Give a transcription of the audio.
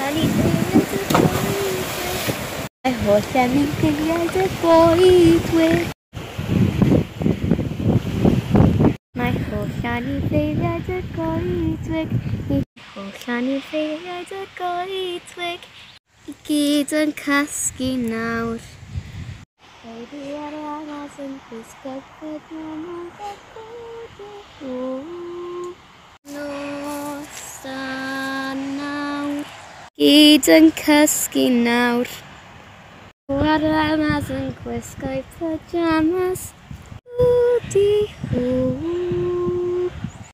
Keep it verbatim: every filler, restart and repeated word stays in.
holl i feiriad y goedwig. Mae holl am i feiriad y goedwig. Mae holl am i feiriad y goedwig. Mae holl am i feiriad y goedwig. I gyd yn casgu nawr. Baby ar y amas yn gwisgo pydnamas a bwyd. Noson nawr. Gyd yn cysgu nawr. Ar y amas yn gwisgo pyjamas. Wdi hw.